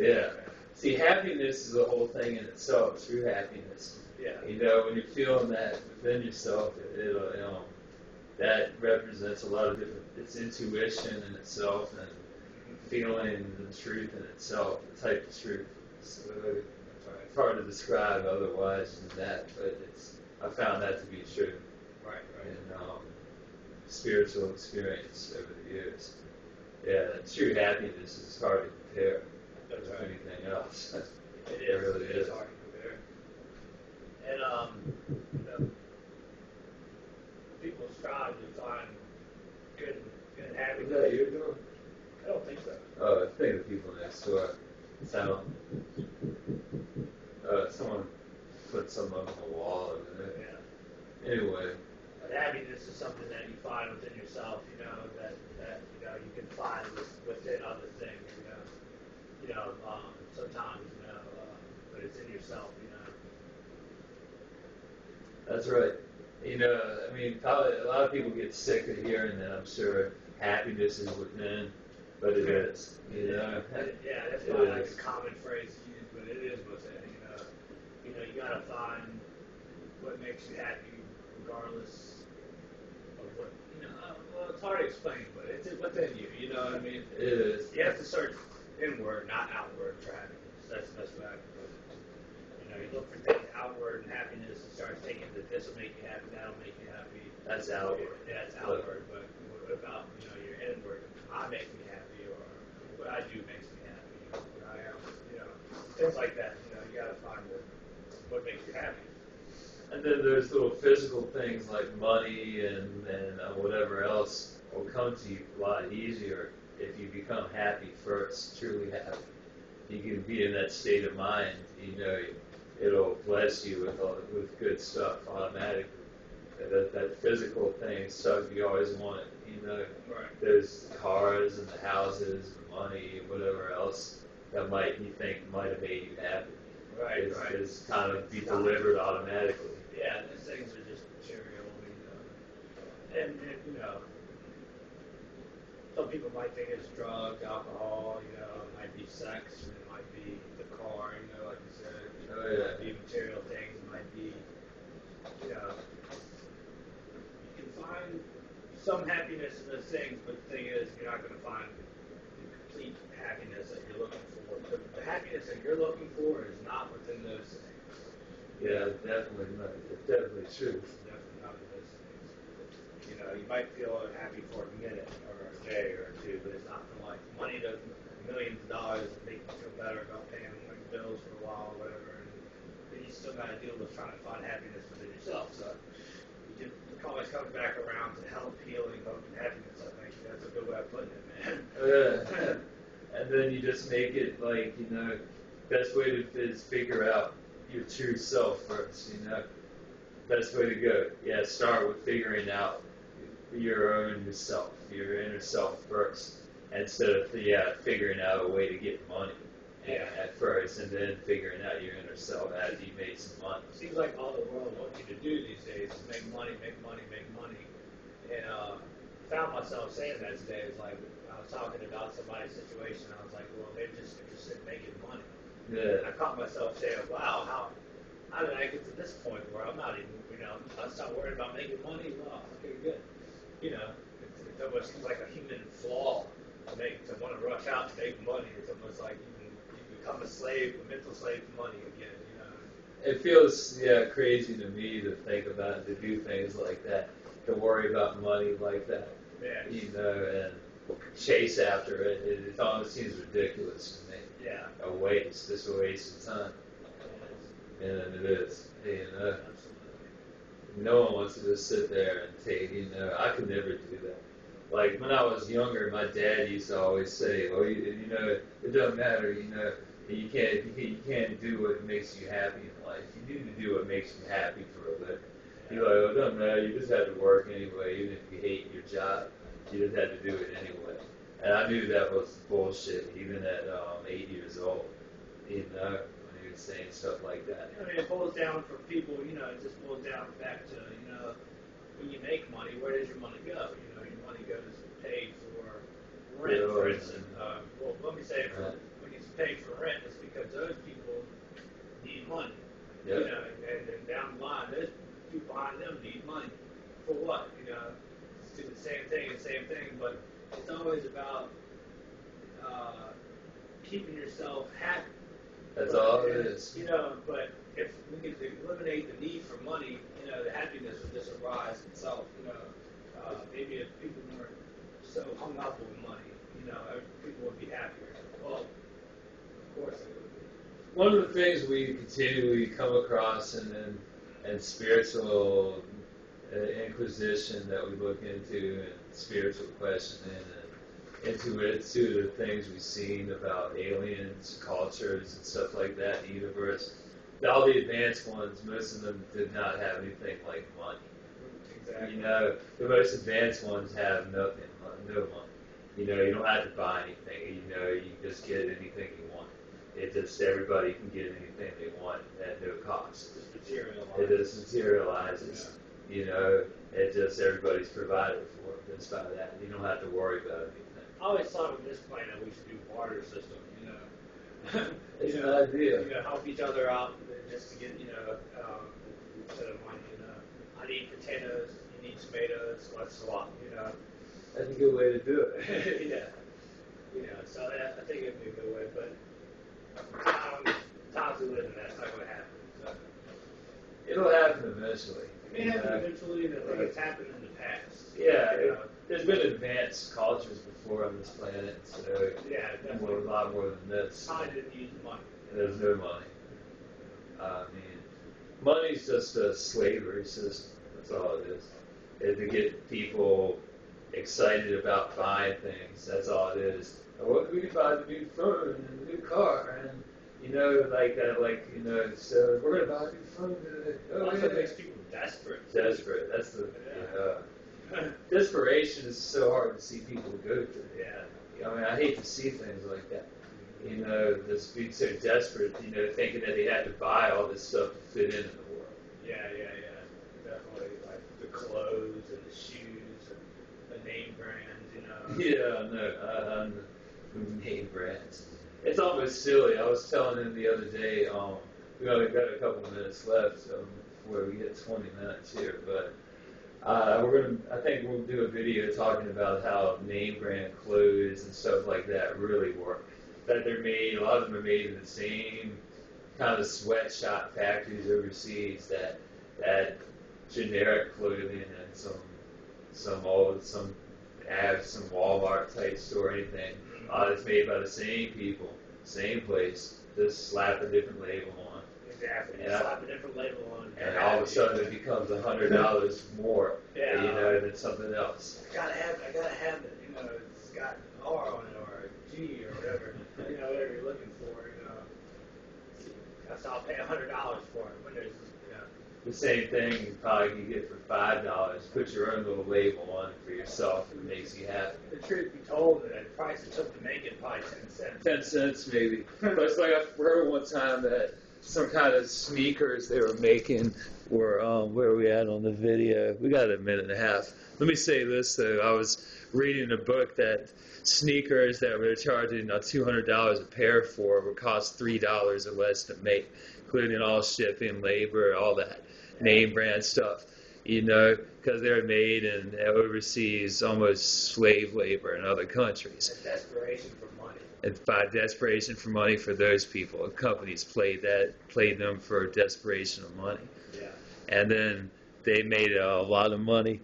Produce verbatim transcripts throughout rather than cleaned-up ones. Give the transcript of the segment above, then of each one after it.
Yeah. See, happiness is a whole thing in itself, true happiness. Yeah. You know, when you're feeling that within yourself, it, it'll, you know, that represents a lot of different, it's intuition in itself and feeling the truth in itself, the type of truth. So it's hard to describe otherwise than that, but it's, I found that to be true. Right, right. In um, spiritual experience over the years. Yeah, true happiness is hard to compare That's with right. anything else. It It is. really It is. is hard to compare. And um, you know, people strive to find good, good Is happiness. that your door? I don't think so. Oh, I think the people next door. Sound. Uh, someone put something up on the wall over there. Yeah. Anyway. But happiness is something that you find within yourself. You know that that you know you can find with, within other things. You know. You know. Um, sometimes you know, uh, but it's in yourself. You know. That's right. You know, I mean, probably a lot of people get sick of hearing that. I'm sure happiness is within, but it is. You know. It, yeah, that's It not like is. a common phrase to use, but it is within. You know. You know, you gotta find what makes you happy, regardless of what. You know, uh, well, it's hard to explain, but it's within you. You know what I mean? It is. You have to search inward, not outward, for happiness. That's the best way I can put it. You know, you look for things outward and happiness and start thinking that this will make you happy, that'll make you happy. That's outward. Yeah, it's outward, but what about, you know, your inward? I make me happy, or what I do makes me happy, or what I am, you know, things like that. You know, you gotta find what, what makes you happy. And then there's little physical things like money and, and uh, whatever else will come to you a lot easier if you become happy first, truly happy. You can be in that state of mind, you know, it'll bless you with all, with good stuff automatically. That, that physical thing, stuff you always wanted, you know. Right. There's cars and the houses, the money, whatever else that might you think might have made you happy. Right, Is, right. is kind of be delivered automatically. Yeah, these things are just material, you know. And, and you know, some people might think it's drugs, alcohol, you know, it might be sex, and it might be the car, you know, like you said. Oh, It yeah. might be material things, it might be, you know, you can find some happiness in those things, but the thing is, you're not going to find the complete happiness that you're looking for. The, the happiness that you're looking for is not within those things. Yeah, definitely not. It's definitely true. It's definitely not in those things. You know, you might feel happy for a minute or a day or two, but it's not for like money doesn't millions of dollars and make you feel better about paying like bills for a while or whatever. And then you still got to deal with trying to find happiness within yourself. So you can, it always comes back around to health, healing, hope, and happiness. I think that's a good way of putting it, man. Yeah. And then you just make it like, you know, best way to is figure out your true self first, you know. Best way to go. Yeah, start with figuring out your own yourself, your inner self first, instead of yeah figuring out a way to get money Yeah. at first, and then figuring out your inner self as you make some money. It seems like all the world wants you to do these days is make money, make money, make money. And uh, I found myself saying that today. It's like I was talking about somebody's situation. I was like, well, they're just interested in making money. And I Yeah. caught myself saying, wow, how how did I get to this point where I'm not even, you know, I start worrying about making money? Well, okay, good. You know, it's, it almost seems like a human flaw to make to want to rush out to make money. It's almost like you, you become a slave, a mental slave to money again. You know. It feels yeah crazy to me to think about to do things like that, to worry about money like that, Yeah. you know, and chase after it. It, it almost seems ridiculous to me. Yeah. A waste, just a waste of time. And it is, you know. Absolutely. No one wants to just sit there and take, you know, I could never do that. Like, when I was younger, my dad used to always say, well, you, you know, it doesn't matter, you know, you can't, you can't, you can't do what makes you happy in life. You need to do what makes you happy for a living. He's like, well, it doesn't matter, you just have to work anyway, even if you hate your job, you just have to do it anyway. And I knew that was bullshit, even at um, eight years old, you know, when he was saying stuff like that. I mean, it boils down for people, you know, it just boils down back to, you know, when you make money, where does your money go? You know, your money goes paid for rent, for instance. Uh, well, let me say, for, Right. when you paying for rent is because those people need money. Yep. You know, and then down the line, those people behind them need money. For what? You know, it's do the same thing and same thing, but it's always about uh, keeping yourself happy. That's but, all it and, is. You know, but if we could eliminate the need for money, you know, the happiness would just arise itself. You know, uh, maybe if people weren't so hung up with money, you know, people would be happier. Well, of course they would be. One of the things we continually come across in, in, in spiritual uh, inquisition that we look into and spiritual questioning and into it, to the things we've seen about aliens, cultures, and stuff like that in the universe. All the advanced ones, most of them did not have anything like money. Exactly. You know, the most advanced ones have nothing, no money. You know, you don't have to buy anything. You know, you just get anything you want. It just, everybody can get anything they want at no cost. Just materializes. It just materializes. Yeah. You know, it just, everybody's provided for just by that. You don't have to worry about anything. I always thought with this planet we should do barter system, you know. It's you an know, idea. You know, help each other out just to get, you know, um, instead of money, you know. I need potatoes, you need tomatoes, let's swap, you know. That's a good way to do it. Yeah. You know, so that, I think it'd be a good way, but um, times we live in, that's not going to happen. So. It'll happen eventually. It may happen eventually, but I think it's happened in the past. Yeah, you it, know. there's been advanced cultures before on this planet, so Yeah, definitely. more, a lot more than this. I didn't use money. There's no money. Uh, I mean, money's just a slavery system. That's all it is. It's to get people excited about buying things. That's all it is. And what we can buy the new phone and the new car, and you know, like that, like you know, so we're gonna buy a new phone today. Oh, That's yeah. what makes people desperate. Desperate. That's the Yeah. yeah. Desperation is so hard to see people go through. Yeah. I mean, I hate to see things like that. You know, just being so desperate, you know, thinking that they had to buy all this stuff to fit into the world. Yeah, yeah, yeah. Definitely. Like the clothes and the shoes and the name brands, you know. Yeah, no, I, I'm the name brands. It's almost silly. I was telling him the other day, um, we only got a couple minutes left um, before we get twenty minutes here, but uh, we're gonna. I think we'll do a video talking about how name brand clothes and stuff like that really work. That they're made. A lot of them are made in the same kind of sweatshop factories overseas. That that generic clothing and some some old some ads, some Walmart type store, anything. Uh, it's made by the same people, same place. Just slap a different label on. Exactly. And Slap a different label on. And all of a sudden it becomes a hundred dollars more, Yeah. you know, than something else. I gotta have it. I gotta have it. You know, it's got an R on it or a G or whatever. You know, whatever you're looking for. You know, that's I'll pay a hundred dollars for it. When there's, you know. The same thing you probably can get for five dollars. Put your own little label on it for yourself. It makes you happy. The truth be told, the price it took to make it probably ten cents. Ten cents maybe. But it's like I heard one time that some kind of sneakers they were making were, um, where are we at on the video? We got a minute and a half. Let me say this though. I was reading a book that sneakers that were charging uh, two hundred dollars a pair for would cost three dollars or less to make, including all shipping, labor, all that name brand stuff. You know, because they're made in overseas, almost slave labor in other countries. It's desperation for money. And by desperation for money for those people, companies played that, played them for desperation of money. Yeah. And then they made a lot of money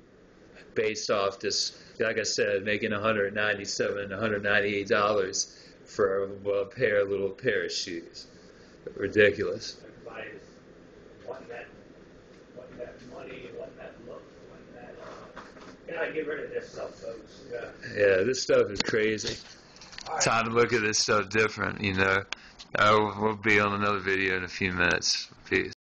based off just, like I said, making one hundred ninety-seven dollars, one hundred ninety-eight dollars for a, a pair, a little pair of shoes. Ridiculous. Everybody's wanting that, wanting that money, wanting that look, wanting that. Uh, gotta get rid of this stuff, folks. Yeah. Yeah, this stuff is crazy. Right. Time to look at this stuff different, you know. Uh, we'll be on another video in a few minutes. Peace.